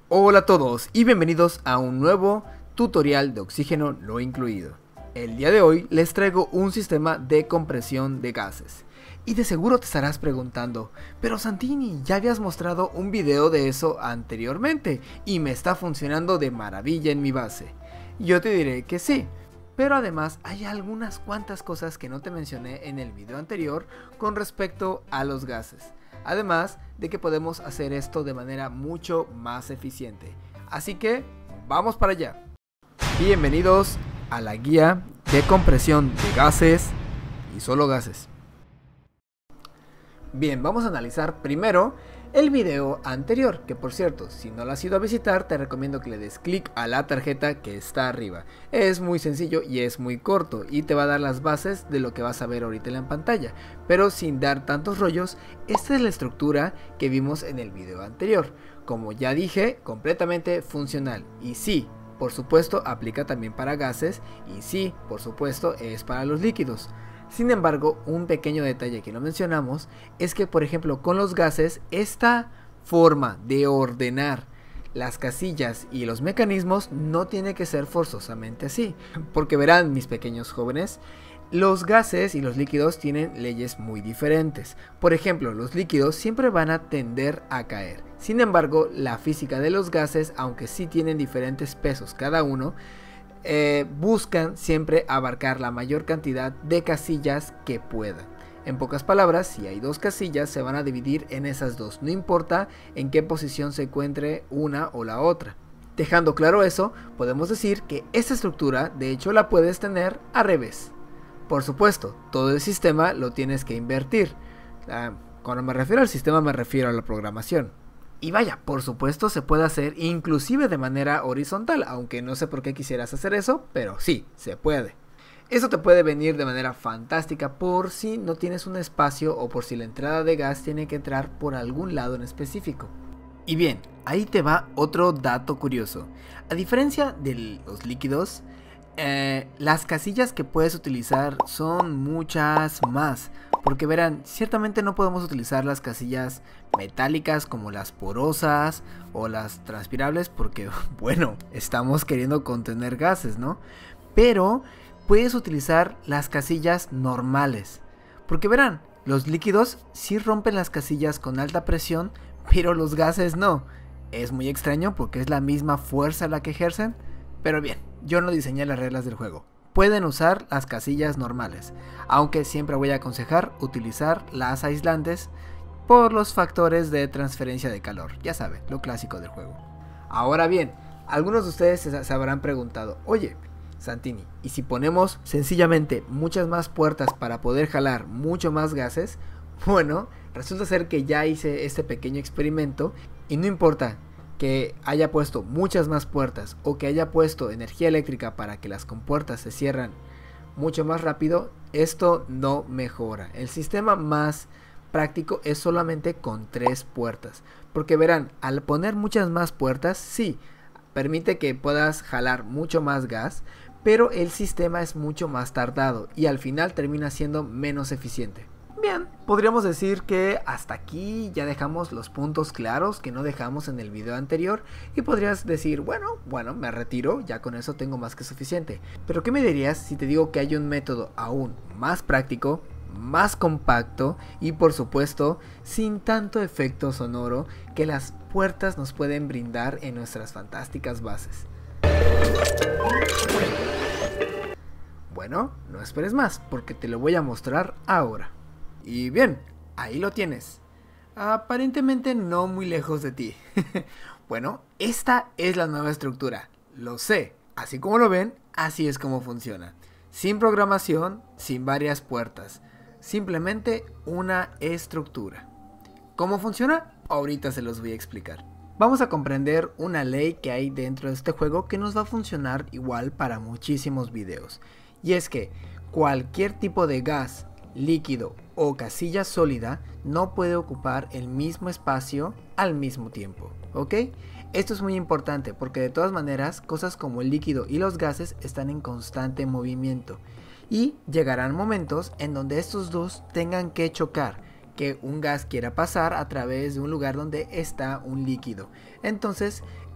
Hola a todos y bienvenidos a un nuevo tutorial de oxígeno no incluido. El día de hoy les traigo un sistema de compresión de gases. Y de seguro te estarás preguntando, pero Santini, ya habías mostrado un video de eso anteriormente y me está funcionando de maravilla en mi base. Yo te diré que sí, pero además hay algunas cuantas cosas que no te mencioné en el video anterior con respecto a los gases. Además de que podemos hacer esto de manera mucho más eficiente. Así que vamos para allá. Bienvenidos a la guía de compresión de gases y solo gases. Bien, vamos a analizar primero el video anterior, que por cierto, si no lo has ido a visitar, te recomiendo que le des clic a la tarjeta que está arriba. Es muy sencillo y es muy corto y te va a dar las bases de lo que vas a ver ahorita en la pantalla. Pero sin dar tantos rollos, esta es la estructura que vimos en el video anterior. Como ya dije, completamente funcional. Y sí, por supuesto, aplica también para gases y sí, por supuesto, es para los líquidos. Sin embargo, un pequeño detalle que no mencionamos es que, por ejemplo, con los gases, esta forma de ordenar las casillas y los mecanismos no tiene que ser forzosamente así. Porque verán, mis pequeños jóvenes, los gases y los líquidos tienen leyes muy diferentes. Por ejemplo, los líquidos siempre van a tender a caer. Sin embargo, la física de los gases, aunque sí tienen diferentes pesos cada uno, buscan siempre abarcar la mayor cantidad de casillas que puedan. En pocas palabras, si hay dos casillas, se van a dividir en esas dos, no importa en qué posición se encuentre una o la otra. Dejando claro eso, podemos decir que esta estructura de hecho la puedes tener al revés. Por supuesto, todo el sistema lo tienes que invertir. Cuando me refiero al sistema me refiero a la programación. Y vaya, por supuesto se puede hacer inclusive de manera horizontal, aunque no sé por qué quisieras hacer eso, pero sí, se puede. Eso te puede venir de manera fantástica por si no tienes un espacio o por si la entrada de gas tiene que entrar por algún lado en específico. Y bien, ahí te va otro dato curioso. A diferencia de los líquidos, las casillas que puedes utilizar son muchas más. Porque verán, ciertamente no podemos utilizar las casillas metálicas como las porosas o las transpirables porque, bueno, estamos queriendo contener gases, ¿no? Pero puedes utilizar las casillas normales. Porque verán, los líquidos sí rompen las casillas con alta presión, pero los gases no. Es muy extraño porque es la misma fuerza la que ejercen, pero bien, yo no diseñé las reglas del juego. Pueden usar las casillas normales, aunque siempre voy a aconsejar utilizar las aislantes por los factores de transferencia de calor, ya saben, lo clásico del juego. Ahora bien, algunos de ustedes se habrán preguntado, oye, Santini, ¿y si ponemos sencillamente muchas más puertas para poder jalar mucho más gases? Bueno, resulta ser que ya hice este pequeño experimento y no importa que haya puesto muchas más puertas o que haya puesto energía eléctrica para que las compuertas se cierran mucho más rápido, esto no mejora. El sistema más práctico es solamente con 3 puertas, porque verán, al poner muchas más puertas, sí, permite que puedas jalar mucho más gas, pero el sistema es mucho más tardado y al final termina siendo menos eficiente. Bien, podríamos decir que hasta aquí ya dejamos los puntos claros que no dejamos en el video anterior y podrías decir, bueno, me retiro, ya con eso tengo más que suficiente. Pero ¿qué me dirías si te digo que hay un método aún más práctico, más compacto y por supuesto sin tanto efecto sonoro que las puertas nos pueden brindar en nuestras fantásticas bases? Bueno, no esperes más porque te lo voy a mostrar ahora. Y bien, ahí lo tienes. Aparentemente no muy lejos de ti. Bueno, esta es la nueva estructura. Lo sé. Así como lo ven, así es como funciona. Sin programación, sin varias puertas. Simplemente una estructura. ¿Cómo funciona? Ahorita se los voy a explicar. Vamos a comprender una ley que hay dentro de este juego que nos va a funcionar igual para muchísimos videos. Y es que cualquier tipo de gas, líquido o casilla sólida no puede ocupar el mismo espacio al mismo tiempo, ¿ok? Esto es muy importante porque de todas maneras cosas como el líquido y los gases están en constante movimiento y llegarán momentos en donde estos dos tengan que chocar, que un gas quiera pasar a través de un lugar donde está un líquido. Entonces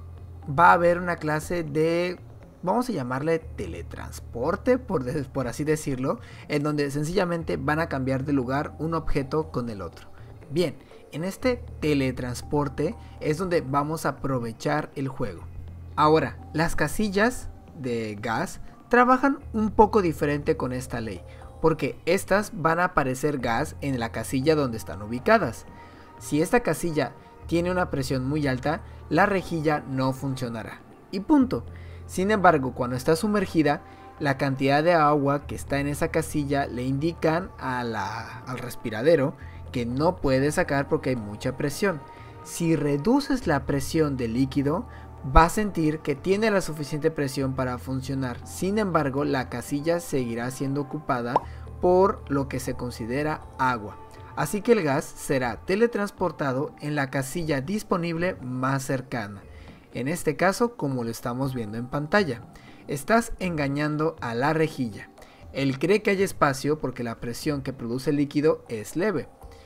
va a haber una clase de, vamos a llamarle teletransporte, por así decirlo, en donde sencillamente van a cambiar de lugar un objeto con el otro. Bien, en este teletransporte es donde vamos a aprovechar el juego. Ahora, las casillas de gas trabajan un poco diferente con esta ley, porque estas van a aparecer gas en la casilla donde están ubicadas. Si esta casilla tiene una presión muy alta, la rejilla no funcionará. Y punto. Sin embargo, cuando está sumergida, la cantidad de agua que está en esa casilla le indican al respiradero que no puede sacar porque hay mucha presión. Si reduces la presión del líquido, va a sentir que tiene la suficiente presión para funcionar. Sin embargo, la casilla seguirá siendo ocupada por lo que se considera agua. Así que el gas será teletransportado en la casilla disponible más cercana. En este caso, como lo estamos viendo en pantalla, estás engañando a la rejilla. Él cree que hay espacio porque la presión que produce el líquido es leve.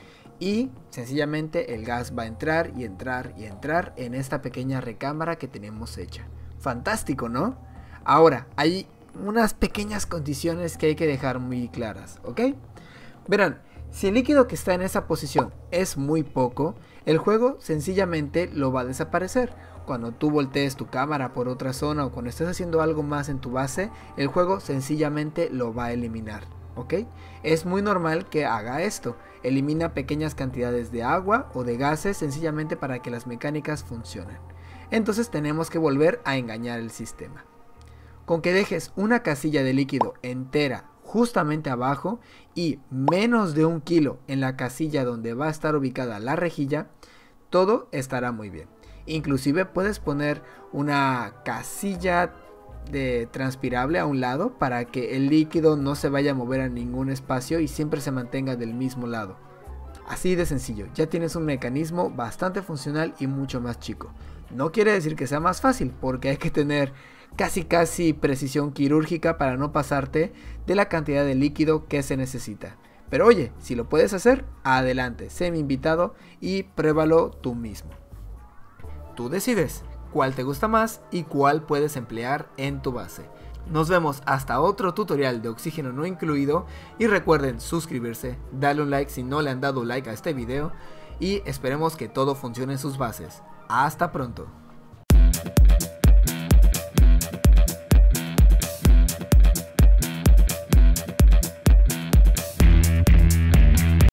Y sencillamente el gas va a entrar y entrar y entrar en esta pequeña recámara que tenemos hecha. Fantástico, ¿no? Ahora, hay unas pequeñas condiciones que hay que dejar muy claras, ¿ok? Verán, si el líquido que está en esa posición es muy poco, el juego sencillamente lo va a desaparecer. Cuando tú voltees tu cámara por otra zona o cuando estés haciendo algo más en tu base, el juego sencillamente lo va a eliminar, ¿ok? Es muy normal que haga esto. Elimina pequeñas cantidades de agua o de gases sencillamente para que las mecánicas funcionen. Entonces tenemos que volver a engañar el sistema. Con que dejes una casilla de líquido entera justamente abajo y menos de 1 kilo en la casilla donde va a estar ubicada la rejilla, todo estará muy bien. Inclusive puedes poner una casilla de transpirable a un lado para que el líquido no se vaya a mover a ningún espacio y siempre se mantenga del mismo lado. Así de sencillo, ya tienes un mecanismo bastante funcional y mucho más chico. No quiere decir que sea más fácil, porque hay que tener casi precisión quirúrgica para no pasarte de la cantidad de líquido que se necesita. Pero oye, si lo puedes hacer, adelante, sé mi invitado y pruébalo tú mismo. Tú decides cuál te gusta más y cuál puedes emplear en tu base. Nos vemos hasta otro tutorial de oxígeno no incluido y recuerden suscribirse, darle un like si no le han dado like a este video y esperemos que todo funcione en sus bases. Hasta pronto.